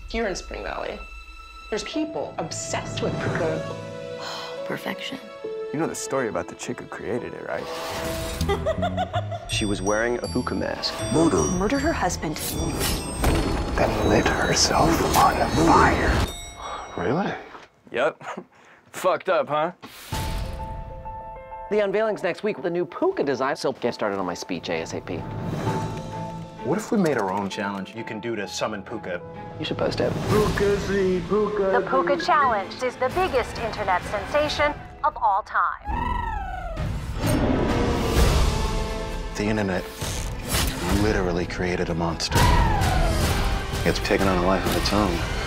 You're in Spring Valley. There's people obsessed with Pooka. Perfection. You know the story about the chick who created it, right? She was wearing a Pooka mask. Murdered her husband. Then lit herself on fire. Really? Yep. Fucked up, huh? The unveiling's next week with a new Pooka design, so get started on my speech ASAP. What if we made our own challenge you can do to summon Pooka? You should post it. The Pooka Challenge is the biggest internet sensation of all time. The internet literally created a monster. It's taken on a life of its own.